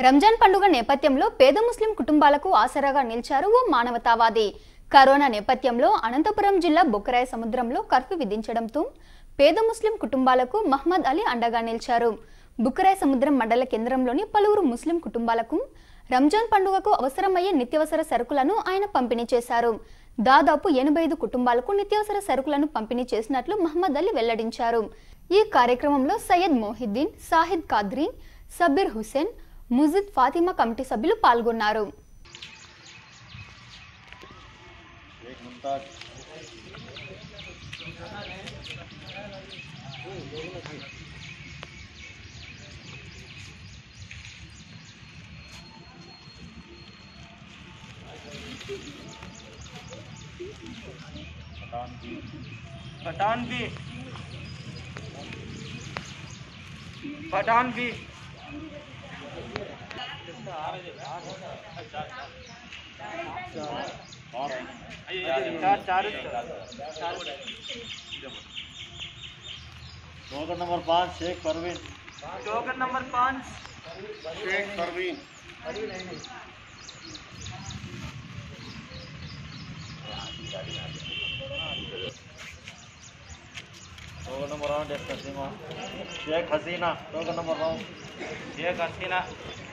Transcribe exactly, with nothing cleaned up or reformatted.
రంజాన్ పండుగ నేపథ్యంలో పేద ముస్లిం కుటుంబాలకు ఆసరాగా నిలిచారు ఓ మానవతావాది. కరోనా నేపథ్యంలో అనంతపురం జిల్లా బొక్కరాయ సముద్రంలో కర్ఫ్యూ విధించడంతో పేద ముస్లిం కుటుంబాలకు మహమ్మద్ అలీ అండగా నిలిచారు. బొక్కరాయ సముద్రం మండల కేంద్రంలోని పలువురు ముస్లిం కుటుంబాలకు రంజాన్ పండుగకు అవసరమయ్యే నిత్యావసర సరుకులను ఆయన పంపిణీ చేశారు. దాదాపు ఎనభై ఐదు కుటుంబాలకు నిత్యావసర సరుకులను పంపిణీ చేసినట్లు మహమ్మద్ అలీ వెల్లడించారు. ఈ కార్యక్రమంలో సయ్యద్ మొహిద్దీన్, సాహిద్ కాద్రీ, సబీర్ హుసేన్, ముజిద్ ఫాతిమా కమిటీ సభ్యులు పాల్గొన్నారు. पठान भी पठान भी टोकन नंबर पाँच शेख परवीन टोकन नंबर पाँच शेख परवीन टोकन नंबर आठ शेख हसीना टोकन नंबर नौ शेख हसीना